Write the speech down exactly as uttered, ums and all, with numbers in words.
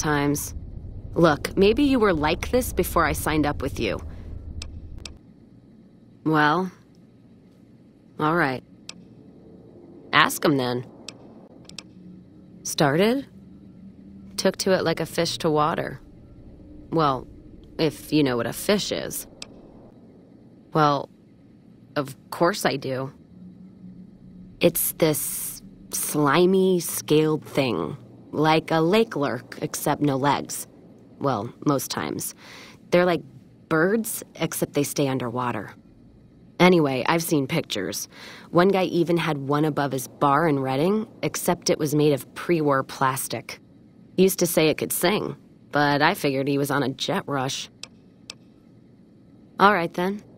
times. Look, maybe you were like this before I signed up with you. Well, all right. Ask him then. Started? Took to it like a fish to water. Well, if you know what a fish is. Well, of course I do. It's this slimy, scaled thing. Like a lake lurk, except no legs. Well, most times. They're like birds, except they stay underwater. Anyway, I've seen pictures. One guy even had one above his bar in Reading, except it was made of pre-war plastic. He used to say it could sing, but I figured he was on a jet rush. All right, then.